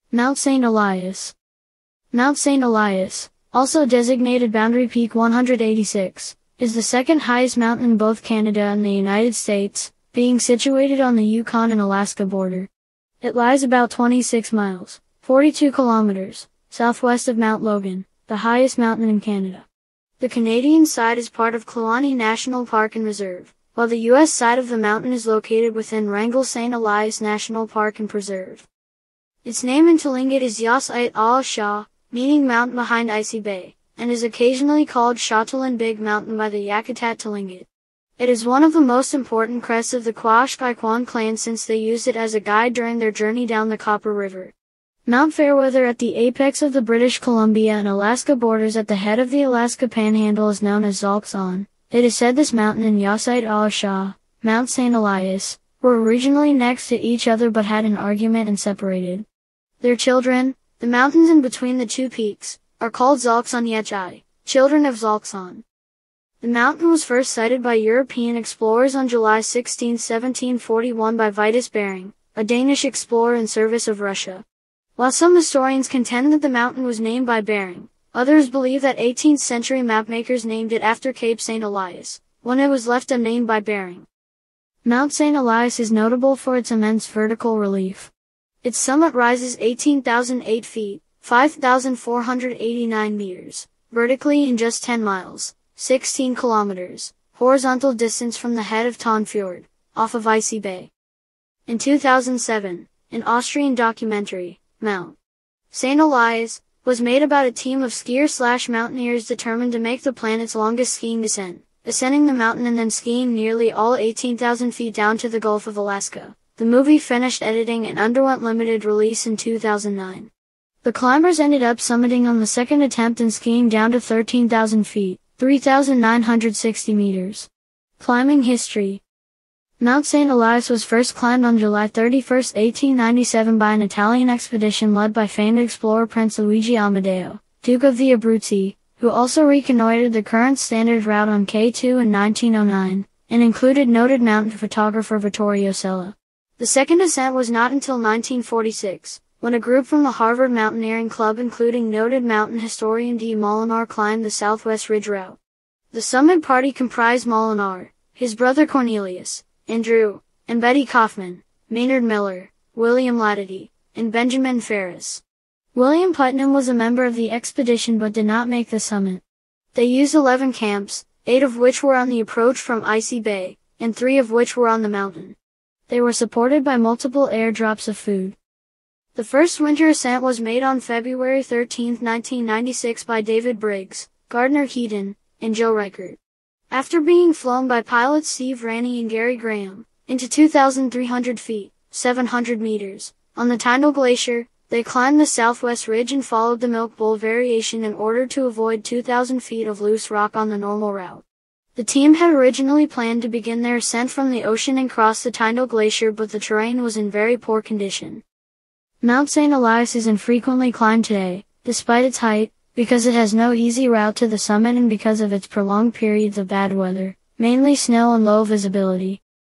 Mount Saint Elias. Mount Saint Elias, also designated Boundary Peak 186, is the second highest mountain in both Canada and the United States, being situated on the Yukon and Alaska border. It lies about 26 miles, 42 kilometers, southwest of Mount Logan, the highest mountain in Canada. The Canadian side is part of Kluane National Park and Reserve, while the U.S. side of the mountain is located within Wrangell-St Elias National Park and Preserve. Its name in Tlingit is Saint Elias, meaning mountain behind Icy Bay, and is occasionally called Shatalan Big Mountain by the Yakutat Tlingit. It is one of the most important crests of the Kluane clan since they used it as a guide during their journey down the Copper River. Mount Fairweather at the apex of the British Columbia and Alaska borders at the head of the Alaska Panhandle is known as Wrangell-St. It is said this mountain and Saint Elias, Mount Saint Elias, were originally next to each other but had an argument and separated. Their children, the mountains in between the two peaks, are called Wrangell-St, children of Wrangell-St. The mountain was first sighted by European explorers on July 16, 1741 by Vitus Bering, a Danish explorer in service of Russia. While some historians contend that the mountain was named by Bering, others believe that 18th century mapmakers named it after Cape Saint Elias, when it was left unnamed by Bering. Mount Saint Elias is notable for its immense vertical relief. Its summit rises 18,008 feet, 5,489 meters, vertically in just 10 miles, 16 kilometers, horizontal distance from the head of Ton Fjord, off of Icy Bay. In 2007, an Austrian documentary, Mount Saint Elias, was made about a team of skiers/mountaineers determined to make the planet's longest skiing descent, ascending the mountain and then skiing nearly all 18,000 feet down to the Gulf of Alaska. The movie finished editing and underwent limited release in 2009. The climbers ended up summiting on the second attempt and skiing down to 13,000 feet, 3,960 meters. Climbing history. Mount Saint Elias was first climbed on July 31, 1897 by an Italian expedition led by famed explorer Prince Luigi Amadeo, Duke of the Abruzzi, who also reconnoitered the current standard route on K2 in 1909, and included noted mountain photographer Vittorio Sella. The second ascent was not until 1946, when a group from the Harvard Mountaineering Club including noted mountain historian D. Molinar climbed the Southwest Ridge route. The summit party comprised Molinar, his brother Cornelius, Andrew, and Betty Kaufman, Maynard Miller, William Latity, and Benjamin Ferris. William Putnam was a member of the expedition but did not make the summit. They used 11 camps, 8 of which were on the approach from Icy Bay, and 3 of which were on the mountain. They were supported by multiple airdrops of food. The first winter ascent was made on February 13, 1996 by David Briggs, Gardner Heaton, and Joe Reichert. After being flown by pilots Steve Ranney and Gary Graham, into 2,300 feet, 700 meters, on the Tyndall Glacier, they climbed the southwest ridge and followed the Milk Bowl variation in order to avoid 2,000 feet of loose rock on the normal route. The team had originally planned to begin their ascent from the ocean and cross the Tyndall Glacier, but the terrain was in very poor condition. Mount Saint Elias is infrequently climbed today, despite its height, because it has no easy route to the summit and because of its prolonged periods of bad weather, mainly snow and low visibility.